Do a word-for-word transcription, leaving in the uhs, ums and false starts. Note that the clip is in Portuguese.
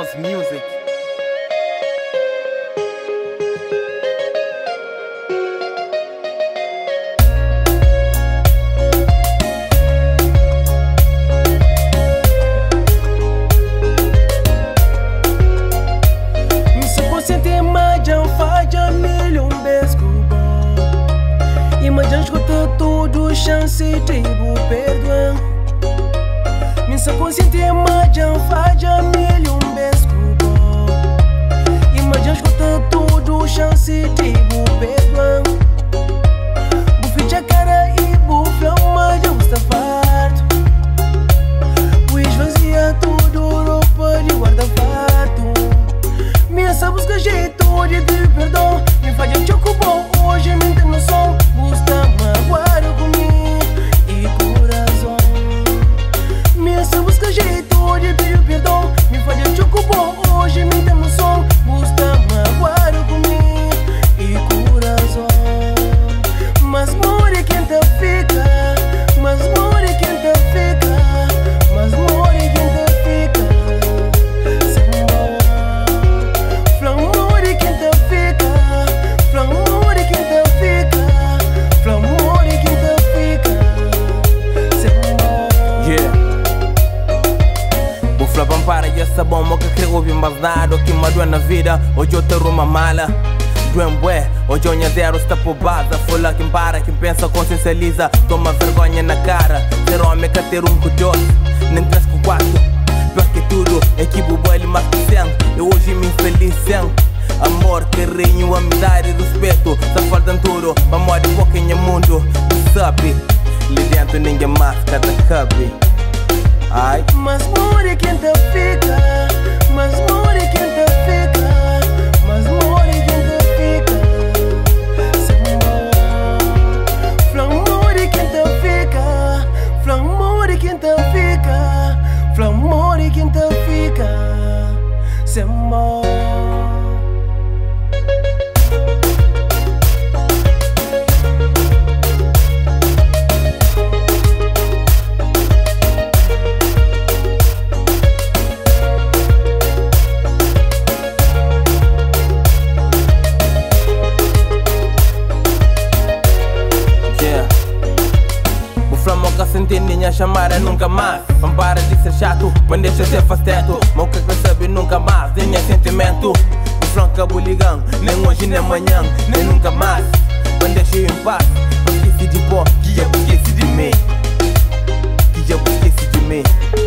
House Music. Mi subconsciente majan faja milhão vezes bom. Imagina escuta tudo chance tribo perdoa. Mi subconsciente majan faja milhão vezes bom. Imagina escuta tudo chance tribo perdoa. Bufi de cara e bufi majan está farto. O esvazia tudo roupa de guarda-fato. Minha essa busca jeito de pedir perdão. Me faz de choco bom, hoje me tem noção. Busca magoar comigo e coração. Minha essa busca jeito de pedir perdão. Me faz de choco bom, hoje me tem noção. Busca magoar comigo e coração. Mas more quem te fica. Mas more quem te fica. Mas more quem te fica. Para e essa bomba que quero ouvir mais nada. Que me doe na vida, hoje eu tenho uma mala. Doem bué, hoje eu zero está por base. Fula quem para, quem pensa, consciencializa. Toma vergonha na cara, ser homem que ter um cuidoso. Nem três com quatro, pior que tudo é que bobo ele mais que cem. Eu hoje me infeliz sem amor, carinho, amizade e respeito. Só faltam tudo, pra morrer pouquinho mundo. Tu sabe, ali dentro ninguém mais cada cabe. Ai. Mas more quem te fica. Mas more quem te fica. Mas more quem te fica. Flam more quem te fica. Flam more quem te fica. Flam more quem te fica. Se more. Senti ninha chamada nunca mais. Não para de ser chato, mas deixa ser faceto. Mas que recebe nunca mais, tenha sentimento. O franca buligão, nem hoje nem amanhã, nem nunca mais. Mas deixa eu em paz, não esqueci de pó, que eu esqueci de mim. Que eu esqueci de mim.